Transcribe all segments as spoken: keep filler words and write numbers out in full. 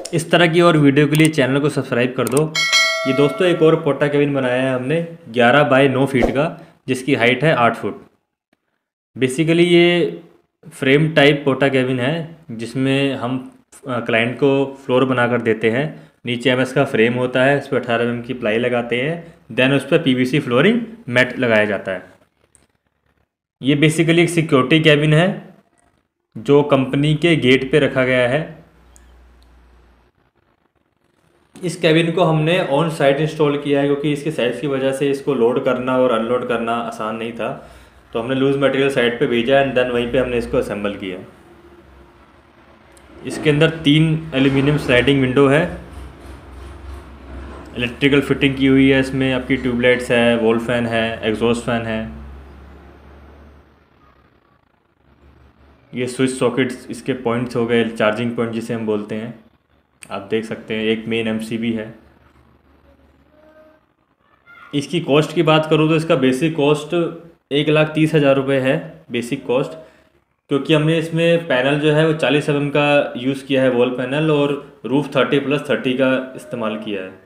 इस तरह की और वीडियो के लिए चैनल को सब्सक्राइब कर दो। ये दोस्तों एक और पोटा केबिन बनाया है हमने ग्यारह बाई नौ फीट का, जिसकी हाइट है आठ फुट। बेसिकली ये फ्रेम टाइप पोटा केबिन है जिसमें हम क्लाइंट को फ्लोर बनाकर देते हैं। नीचे एम एस का फ्रेम होता है, इस पर अठारह एम एम की प्लाई लगाते हैं, देन उस पर P V C flooring mat लगाया जाता है। ये बेसिकली एक सिक्योरिटी केबिन है जो कंपनी के गेट पे रखा गया है। इस केबिन को हमने ऑन साइट इंस्टॉल किया है क्योंकि इसके साइज़ की वजह से इसको लोड करना और अनलोड करना आसान नहीं था, तो हमने लूज़ मटेरियल साइट पे भेजा एंड देन वहीं पे हमने इसको असेंबल किया। इसके अंदर तीन एल्यूमिनियम स्लाइडिंग विंडो है, इलेक्ट्रिकल फिटिंग की हुई है। इसमें आपकी ट्यूबलाइट्स है, वॉल फैन है, एग्जॉस्ट फैन है। ये स्विच सॉकेट्स इसके पॉइंट्स हो गए, चार्जिंग पॉइंट जिसे हम बोलते हैं, आप देख सकते हैं। एक मेन एम सी बी है। इसकी कॉस्ट की बात करूँ तो इसका बेसिक कॉस्ट एक लाख तीस हज़ार रुपये है बेसिक कॉस्ट, क्योंकि हमने इसमें पैनल जो है वो चालीस एम एम का यूज़ किया है वॉल पैनल, और रूफ थर्टी प्लस थर्टी का इस्तेमाल किया है।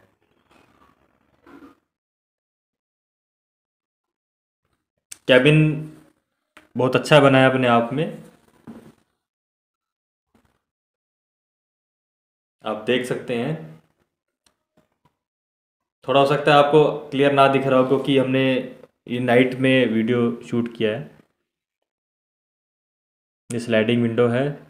कैबिन बहुत अच्छा बनाया अपने आप में, आप देख सकते हैं। थोड़ा हो सकता है आपको क्लियर ना दिख रहा हो क्योंकि हमने ये नाइट में वीडियो शूट किया है। ये स्लाइडिंग विंडो है।